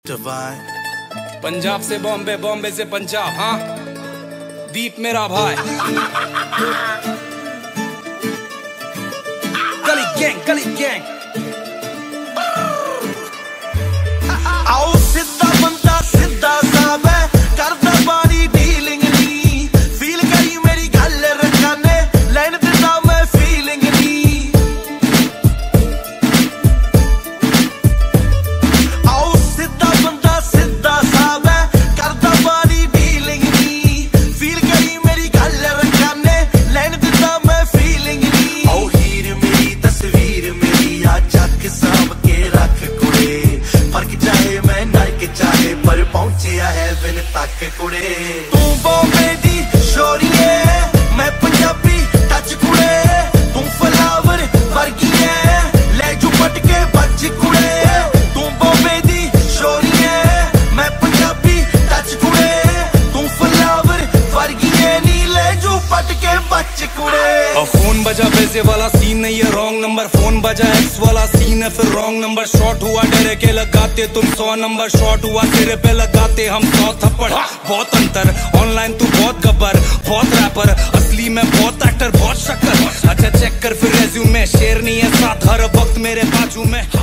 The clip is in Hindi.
पंजाब से बॉम्बे, बॉम्बे से पंजाब, हाँ दीप मेरा भाई। गली गैंग, गली गैंग। आओ सीधा बंदा सीधा साब है, करदा बारी डीलिंग नी, फील करी मेरी गल रखाने, लैन दिता मैं फीलिंग नी। आओ सीधा बंदा सीधा साब है, करदा बारी डीलिंग नी, फील करी मेरी गल रखाने, लैन दिता मैं फीलिंग नी। आओ हीर मेरी तस्वीर मेरी आ चक साब के रख कुड़े, फर्क चाहे मैं नरक चाहे पर पहुंचिया है बिन तक कुड़े। तू बॉम्बे दी शोरी है, मैं पंजाबी टच कुड़े, तू फ्लावर वर्गी है, ले जू पटके बच कुड़े। तू बॉम्बे दी शोरी है, मैं पंजाबी टच कुड़े, तू फ्लावर वर्गी है, नी ले जू पटके बच कुड़े। फोन बजा पैसे वाला सीन नहीं है, रॉन्ग नंबर। फोन बजा एक्स वाला सीन है, फिर रॉन्ग नंबर। शॉट हुआ डेरे के लगाते तुम 100 नंबर, शॉट हुआ तेरे पे लगाते हम 100 थप्पड़। बहुत अंतर, ऑनलाइन तू बहुत गब्बर, बहुत रैपर, असली में बहुत एक्टर, बहुत शक्कर। अच्छा चेक कर फिर रेज्यूमे, शेर नहीं है साथ हर वक्त मेरे बाजू में।